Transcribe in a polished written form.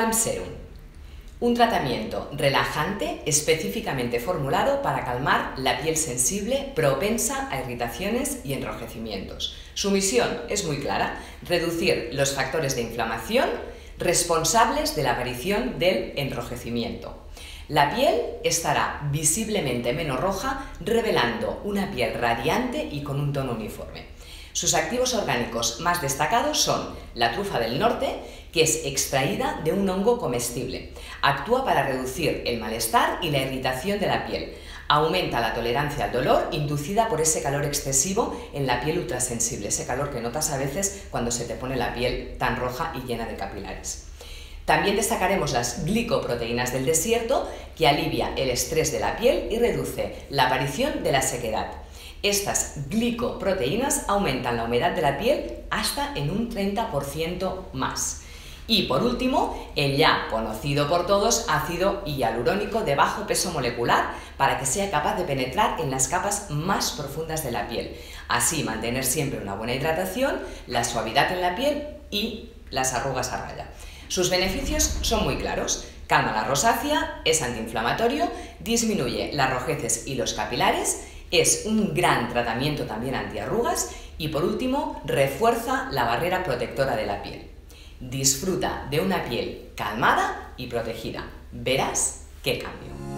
Calm Serum. Un tratamiento relajante específicamente formulado para calmar la piel sensible propensa a irritaciones y enrojecimientos. Su misión es muy clara: reducir los factores de inflamación responsables de la aparición del enrojecimiento. La piel estará visiblemente menos roja, revelando una piel radiante y con un tono uniforme. Sus activos orgánicos más destacados son la trufa del norte, que es extraída de un hongo comestible. Actúa para reducir el malestar y la irritación de la piel. Aumenta la tolerancia al dolor inducida por ese calor excesivo en la piel ultrasensible, ese calor que notas a veces cuando se te pone la piel tan roja y llena de capilares. También destacaremos las glicoproteínas del desierto, que alivia el estrés de la piel y reduce la aparición de la sequedad. Estas glicoproteínas aumentan la humedad de la piel hasta en un 30% más. Y por último, el ya conocido por todos ácido hialurónico de bajo peso molecular, para que sea capaz de penetrar en las capas más profundas de la piel. Así mantener siempre una buena hidratación, la suavidad en la piel y las arrugas a raya. Sus beneficios son muy claros: calma la rosácea, es antiinflamatorio, disminuye las rojeces y los capilares, es un gran tratamiento también antiarrugas y por último refuerza la barrera protectora de la piel. Disfruta de una piel calmada y protegida. Verás qué cambio.